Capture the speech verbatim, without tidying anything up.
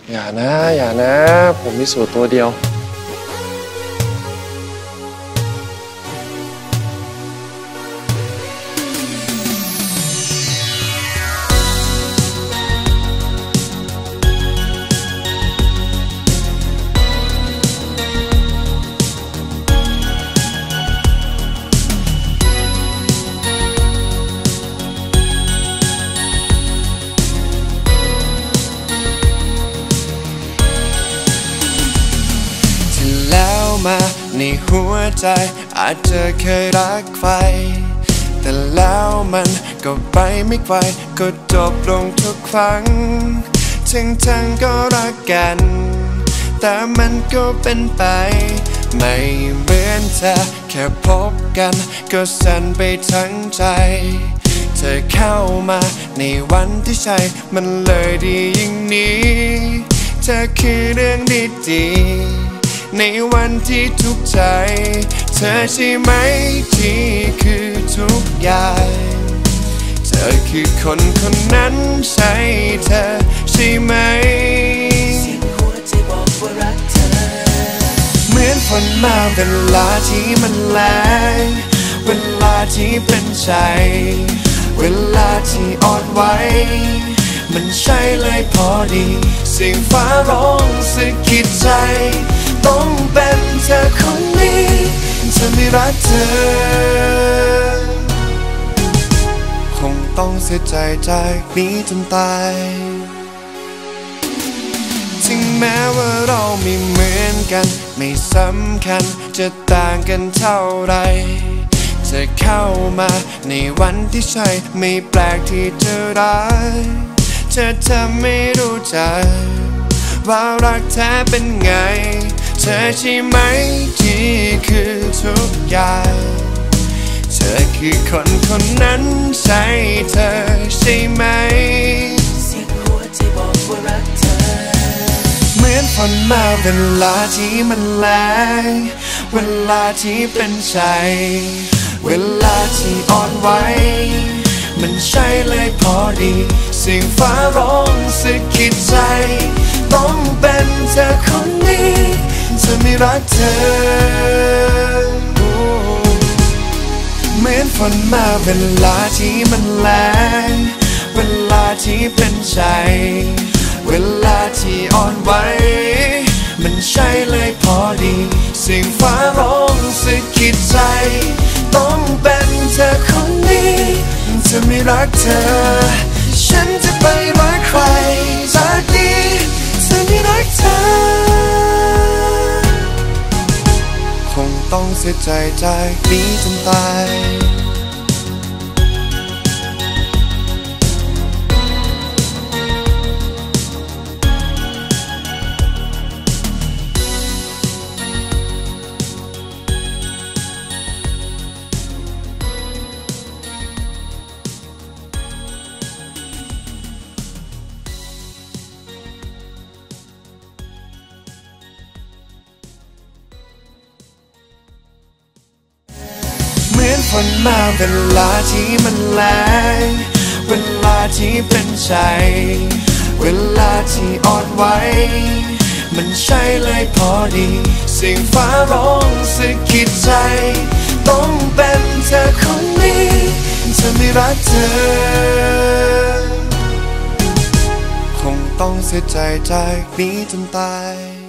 อย่านะอย่านะผมมีสูตรตัวเดียวมาในหัวใจอาจจะเคยรักใครแต่แล้วมันก็ไปไม่ไกลก็จบลงทุกครั้งทั้งทั้งก็รักกันแต่มันก็เป็นไปไม่เหมือนเธอแค่พบกันก็สั่นไปทั้งใจเธอเข้ามาในวันที่ใช่มันเลยดีอย่างนี้เธอคือเรื่องดีๆในวันที่ทุกข์ใจเธอใช่ไหมที่คือทุกอย่างเธอคือคนคนนั้นใช่เธอใช่ไหมเสียงหัวใจบอกว่ารักเธอเหมือนฝนมาเวลาที่มันแรงเวลาที่เป็นใจเวลาที่อ่อนไหวมันใช่เลยพอดีเสียงฟ้าร้องสะกิดใจต้องเป็นเธอคนนี้จะไม่รักเธอคงต้องเสียใจจากนี้จนตายถึงแม้ว่าเราไม่เหมือนกันไม่สำคัญจะต่างกันเท่าไรเธอเข้ามาในวันที่ใช่ไม่แปลกที่จะรักเธอจะไม่รู้จักว่ารักแท้เป็นไงเธอใช่ไหมที่คือทุกอย่างเธอคือคนคนนั้นใช่เธอใช่ไหมเสียงหัวใจบอกว่ารักเธอเหมือนฝนมาเวลาที่มันแรงเวลาที่เป็นใจเวลาที่อ่อนไหวมันใช่เลยพอดีเสียงฟ้าร้องสะกิดใจต้องเป็นเธอคนนี้จะไม่รักเธอเหมือนฝนมาเวลาที่มันแรงเวลาที่เป็นใจเวลาที่อ่อนไหวมันใช่เลยพอดีเสียงฟ้าร้องสะกิดใจต้องเป็นเธอคนนี้จะไม่รักเธอฉันจะไปรักใครจากนี้จะไม่รักเธอคงต้องเสียใจจากนี้จนตายเหมือนฝนมาเวลาที่มันแรงเวลาที่เป็นใจเวลาที่อ่อนไหวมันใช่เลยพอดีเสียงฟ้าร้องสะกิดใจต้องเป็นเธอคนนี้จะไม่รักเธอคงต้องเสียใจจากนี้จนตาย